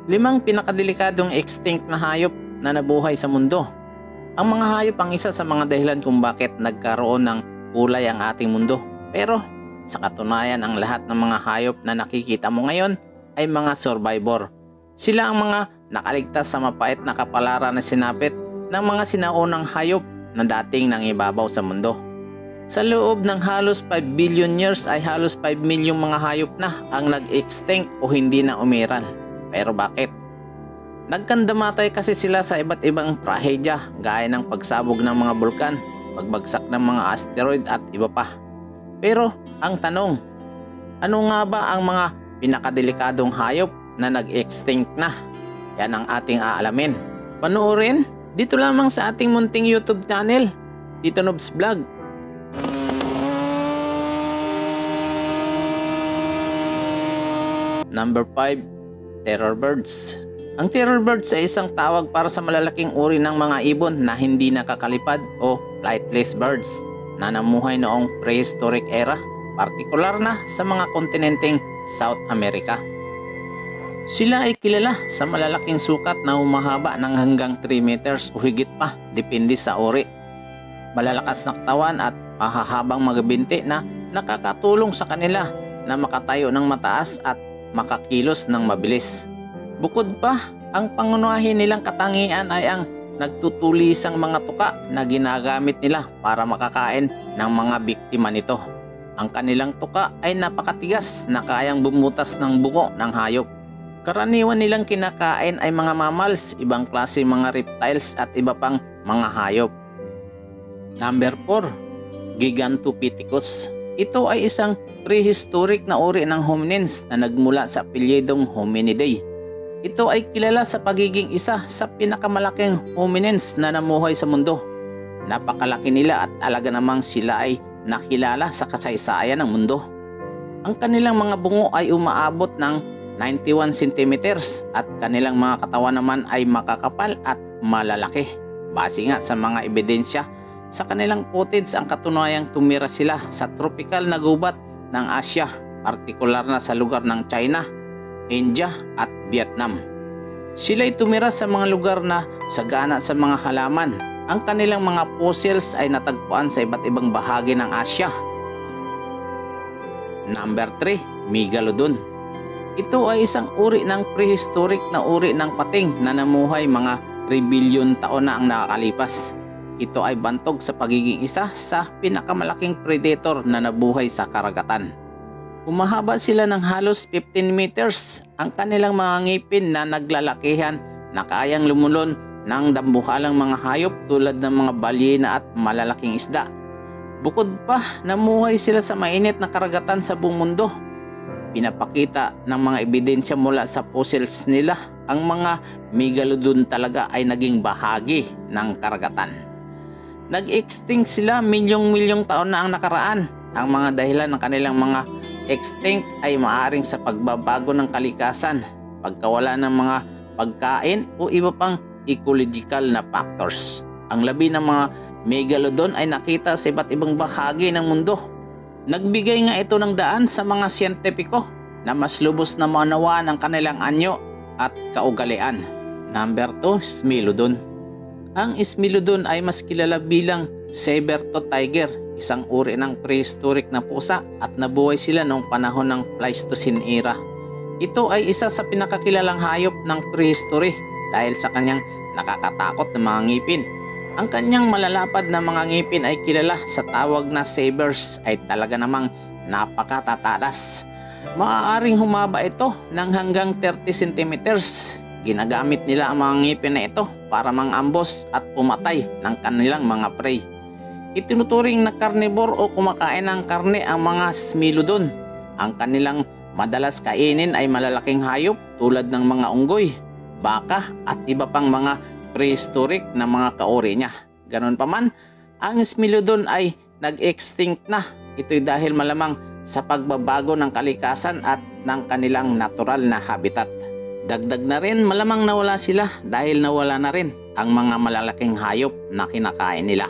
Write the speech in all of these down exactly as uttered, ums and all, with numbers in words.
Limang pinakadelikadong extinct na hayop na nabuhay sa mundo. Ang mga hayop ang isa sa mga dahilan kung bakit nagkaroon ng kulay ang ating mundo. Pero sa katunayan, ang lahat ng mga hayop na nakikita mo ngayon ay mga survivor. Sila ang mga nakaligtas sa mapait na kapalaran na sinapit ng mga sinaunang hayop na dating nangibabaw sa mundo. Sa loob ng halos five billion years ay halos five milyong mga hayop na ang nag-extinct o hindi na umiral. Pero bakit? Nagkandamatay kasi sila sa iba't ibang trahedya gaya ng pagsabog ng mga bulkan, pagbagsak ng mga asteroid at iba pa. Pero ang tanong, ano nga ba ang mga pinakadelikadong hayop na nag-extinct na? Yan ang ating aalamin. Panoorin dito lamang sa ating munting YouTube channel, Tito Nobs Vlog. Number five. Terror birds. Ang terror birds ay isang tawag para sa malalaking uri ng mga ibon na hindi nakakalipad o flightless birds na namuhay noong prehistoric era, partikular na sa mga kontinenteng South America. Sila ay kilala sa malalaking sukat na humahaba ng hanggang three meters o higit pa, depende sa uri. Malalakas na katawan at mahahabang mga binti na nakakatulong sa kanila na makatayo ng mataas at makakilos ng mabilis. Bukod pa, ang pangunahin nilang katangian ay ang nagtutulisang mga tuka na ginagamit nila para makakain ng mga biktima nito. Ang kanilang tuka ay napakatigas na kayang bumutas ng bungo ng hayop. Karaniwan nilang kinakain ay mga mammals, ibang klase mga reptiles at iba pang mga hayop. Number four. Gigantopithecus. Ito ay isang prehistoric na uri ng hominins na nagmula sa apelyidong Hominidae. Ito ay kilala sa pagiging isa sa pinakamalaking hominins na namuhay sa mundo. Napakalaki nila at talaga namang sila ay nakilala sa kasaysayan ng mundo. Ang kanilang mga bungo ay umaabot ng ninety-one centimeters at kanilang mga katawan naman ay makakapal at malalaki. Base nga sa mga ebidensya, sa kanilang footage ang katunayang tumira sila sa tropical na gubat ng Asya, partikular na sa lugar ng China, India at Vietnam. Sila ay tumira sa mga lugar na sagana sa mga halaman. Ang kanilang mga fossils ay natagpuan sa iba't ibang bahagi ng Asya. Number three. Megalodon. Ito ay isang uri ng prehistoric na uri ng pating na namuhay mga three billion taon na ang nakakalipas. Ito ay bantog sa pagiging isa sa pinakamalaking predator na nabuhay sa karagatan. Umahaba sila ng halos fifteen meters. Ang kanilang mga ngipin na naglalakihan na kayang lumulon ng dambuhalang mga hayop tulad ng mga balyena at malalaking isda. Bukod pa, namuhay sila sa mainit na karagatan sa buong mundo. Pinapakita ng mga ebidensya mula sa fossils nila, ang mga megalodon talaga ay naging bahagi ng karagatan. Nag-extinct sila milyong-milyong taon na ang nakaraan. Ang mga dahilan ng kanilang mga extinct ay maaaring sa pagbabago ng kalikasan, pagkawala ng mga pagkain o iba pang ecological na factors. Ang labi ng mga megalodon ay nakita sa iba't ibang bahagi ng mundo. Nagbigay nga ito ng daan sa mga siyentipiko na mas lubos na maunawaan ang kanilang anyo at kaugalian. Number two. Smilodon. Ang Smilodon ay mas kilala bilang saber-tooth tiger, isang uri ng prehistoric na pusa at nabuhay sila noong panahon ng Pleistocene era. Ito ay isa sa pinakakilalang hayop ng prehistory dahil sa kanyang nakakatakot na mga ngipin. Ang kanyang malalapad na mga ngipin ay kilala sa tawag na sabers ay talaga namang napakatatalas. Maaaring humaba ito ng hanggang thirty centimeters. Ginagamit nila ang mga ngipin na ito para mangambos at pumatay ng kanilang mga prey. Itinuturing na carnivore o kumakain ng karne ang mga Smilodon. Ang kanilang madalas kainin ay malalaking hayop tulad ng mga unggoy, baka at iba pang mga prehistoric na mga kauri niya. Ganon pa man, ang Smilodon ay nag-extinct na. Ito'y dahil malamang sa pagbabago ng kalikasan at ng kanilang natural na habitat. Dagdag na rin, malamang nawala sila dahil nawala na rin ang mga malalaking hayop na kinakain nila.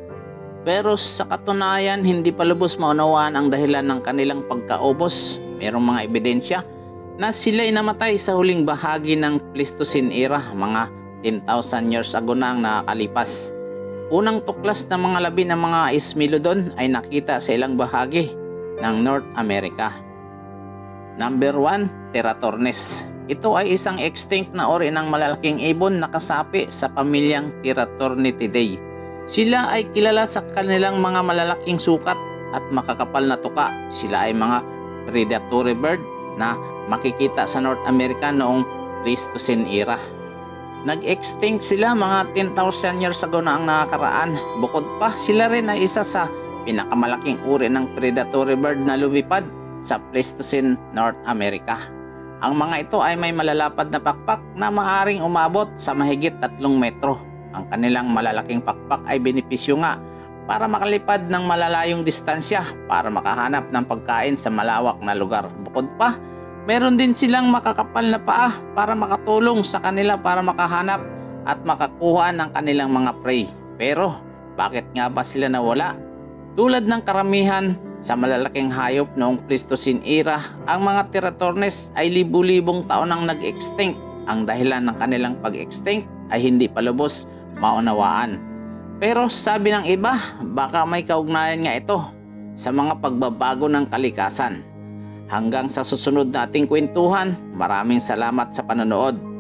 Pero sa katunayan, hindi pa lubos maunawaan ang dahilan ng kanilang pagkaubos. Merong mga ebidensya na sila'y namatay sa huling bahagi ng Pleistocene era, mga ten thousand years ago na ang nakakalipas. Unang tuklas ng mga labi ng mga Smilodon ay nakita sa ilang bahagi ng North America. Number one, Teratornes. Ito ay isang extinct na uri ng malalaking ibon na kasapi sa pamilyang Teratornitidae. Sila ay kilala sa kanilang mga malalaking sukat at makakapal na tuka. Sila ay mga predatory bird na makikita sa North America noong Pleistocene era. Nag-extinct sila mga ten thousand years ago na ang nakakaraan. Bukod pa, sila rin ay isa sa pinakamalaking uri ng predatory bird na lumipad sa Pleistocene North America. Ang mga ito ay may malalapad na pakpak na maaring umabot sa mahigit tatlong metro. Ang kanilang malalaking pakpak ay benepisyo nga para makalipad ng malalayong distansya para makahanap ng pagkain sa malawak na lugar. Bukod pa, meron din silang makakapal na paa para makatulong sa kanila para makahanap at makakuha ng kanilang mga prey. Pero bakit nga ba sila nawala? Tulad ng karamihan sa malalaking hayop noong Pleistocene era, ang mga Teratornes ay libu-libong taon nang nag-extinct. Ang dahilan ng kanilang pag-extinct ay hindi pa lubos maunawaan. Pero sabi ng iba, baka may kaugnayan nga ito sa mga pagbabago ng kalikasan. Hanggang sa susunod nating kwentuhan, maraming salamat sa panonood.